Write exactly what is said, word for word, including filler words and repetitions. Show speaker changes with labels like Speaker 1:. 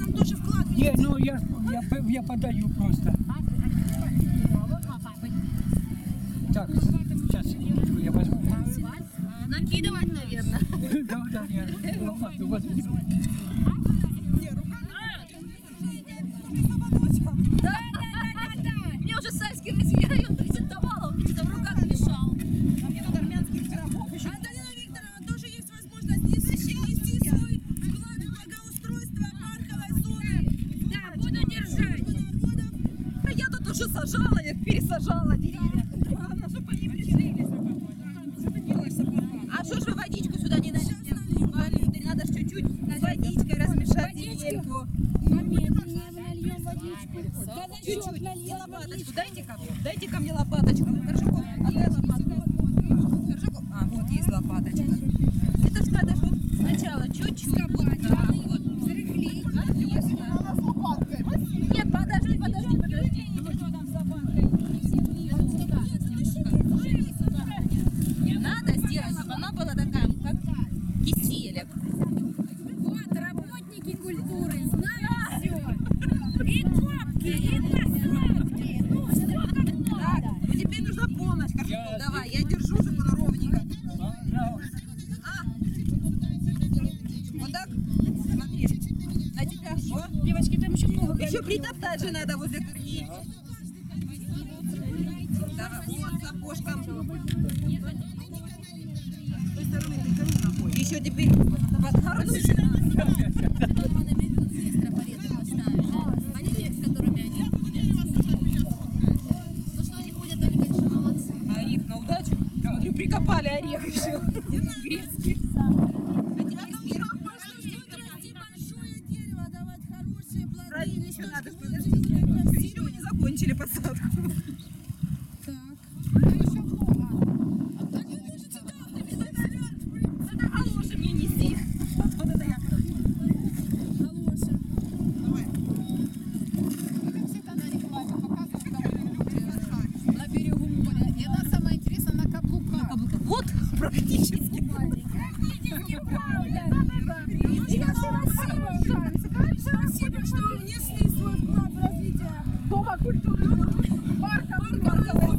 Speaker 1: нам тоже вкладываете.
Speaker 2: Не, ну я, я, я подаю просто. Так, сейчас, секундочку, я возьму.
Speaker 1: Накидывать, наверное.
Speaker 2: Да, да, я лопату возьму.
Speaker 1: Да, да, да, да. Мне уже Сальский район презентовала, он мне там в руках мешал.
Speaker 3: Антонина Викторовна, тоже есть возможность нести, нести свой вклад в благоустройство парковой зоны.
Speaker 1: Да, буду держать.
Speaker 3: Народов.
Speaker 1: А я тут уже сажала, я пересажала деревья.
Speaker 3: Главное, чтобы они прижились.
Speaker 1: А что ж вы водичку сюда не налили? Надо ж чуть-чуть с водичкой размешать деревьяшку. Чуть-чуть. И лопаточку. Дайте ко мне. Дайте ко мне лопаточку. Коржаков, отдай лопатку. Коржаков. А, вот есть лопаточка. Это ж надо ж вот сначала чуть-чуть. Вот так вот. Нет, подожди, подожди, подожди. Надо сделать, чтобы она была такая, как киселек.
Speaker 4: Вот, работники культуры, знают все. И копки, и посадки. Ну, все как
Speaker 1: Так,
Speaker 4: надо.
Speaker 1: ну теперь нужна помощь, Коржаков. Давай, я держу, чтобы она ровненько. А, вот так? Смотри, на тебя. О,
Speaker 4: Девочки, там еще много.
Speaker 1: еще притоптать же надо возле корней. Да, вот сапожком. Еще теперь подгорнуть. Орех на удачу. Смотрю, прикопали орех еще. Грецкий.
Speaker 3: Большое дерево, давать хорошие плоды.
Speaker 1: Правильно, еще надо,
Speaker 3: Листочки
Speaker 1: подожди.
Speaker 3: будут зеленые, красивые.
Speaker 1: Еще не закончили посадку.
Speaker 3: Так. А еще много. А вы можете, да,
Speaker 1: Это галоши мне неси. Вот это я.
Speaker 3: галоши.
Speaker 4: На берегу моря. И она самое интересное на каблуках.
Speaker 1: Вот практически.
Speaker 3: Спасибо, что внесли свой вклад в развитие
Speaker 1: Дома культуры.
Speaker 3: парка, парковой